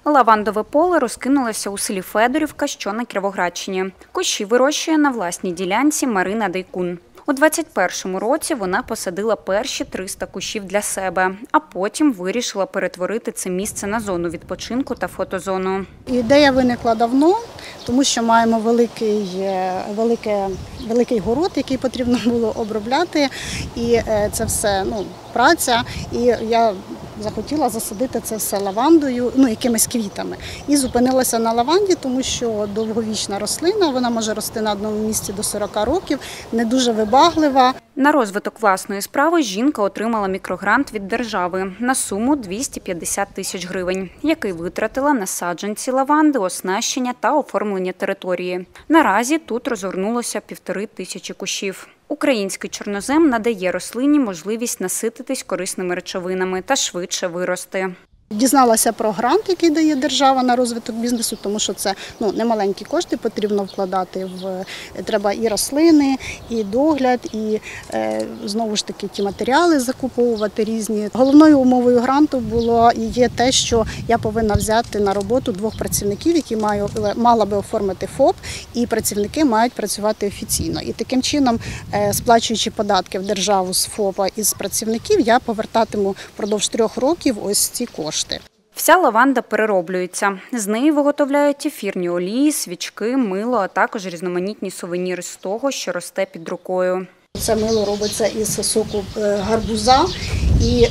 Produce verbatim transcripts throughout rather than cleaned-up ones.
Лавандове поле розкинулося у селі Федорівка, що на Кіровоградщині. Кущі вирощує на власній ділянці Марина Дейкун. У двадцять першому році вона посадила перші триста кущів для себе, а потім вирішила перетворити це місце на зону відпочинку та фотозону. Ідея виникла давно, тому що маємо великий, великий, великий город, який потрібно було обробляти, і це все ну, праця. І я захотіла засадити це все лавандою, ну, якимись квітами. І зупинилася на лаванді, тому що довговічна рослина, вона може рости на одному місці до сорока років, не дуже вибаглива. На розвиток власної справи жінка отримала мікрогрант від держави на суму двісті п'ятдесят тисяч гривень, який витратила на саджанці лаванди, оснащення та оформлення території. Наразі тут розгорнулося півтори тисячі кущів. Український чорнозем надає рослині можливість насититись корисними речовинами та швидше вирости. Дізналася про грант, який дає держава на розвиток бізнесу, тому що це ну, немаленькі кошти потрібно вкладати в треба і рослини, і догляд, і е, знову ж таки ті матеріали закуповувати різні. Головною умовою гранту було і є те, що я повинна взяти на роботу двох працівників, які маю мала би оформити ФОП, і працівники мають працювати офіційно. І таким чином, е, сплачуючи податки в державу з ФОПа і з працівників, я повертатиму впродовж трьох років ось ці кошти. Вся лаванда перероблюється. З неї виготовляють ефірні олії, свічки, мило, а також різноманітні сувеніри з того, що росте під рукою. Це мило робиться із соку гарбуза і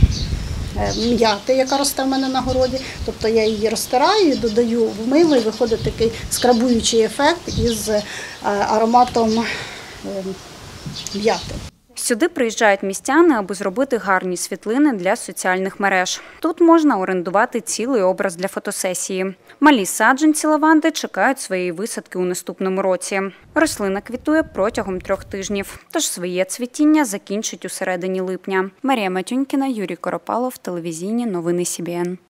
м'яти, яка росте в мене на городі. Тобто я її розтираю і додаю в мило, і виходить такий скрабуючий ефект із ароматом м'яти. Сюди приїжджають містяни, аби зробити гарні світлини для соціальних мереж. Тут можна орендувати цілий образ для фотосесії. Малі саджанці лаванди чекають своєї висадки у наступному році. Рослина квітує протягом трьох тижнів, тож своє цвітіння закінчить у середині липня. Марія Матюнькіна, Юрій Коропалов, телевізійні новини Сі Бі Ен.